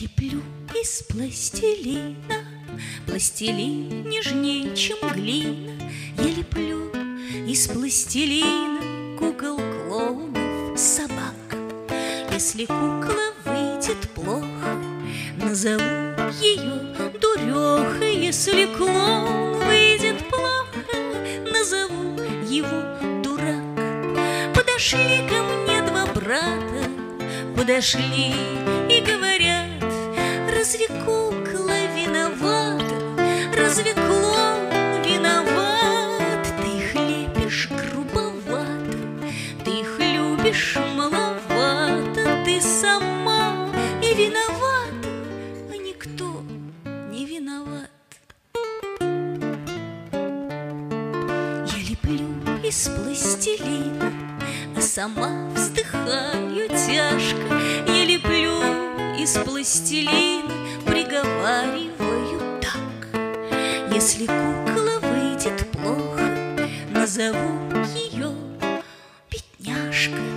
леплю из пластилина, пластилин нежнее, чем глина. Я леплю из пластилина кукол, клоунов, собак. Если кукла выйдет плохо, назову ее дурехой. Если клоун выйдет плохо, назову его дурак. Подошли ко мне два брата, подошли и говорят: разве кукла виновата, разве клоун виноват? Ты их лепишь грубовато, ты их любишь маловато, ты сама и виновата, а никто не виноват. Я леплю из пластилина, а сама вздыхаю тяжко. Я леплю из пластилина, приговариваю так: если кукла выйдет плохо, назову ее бедняжка.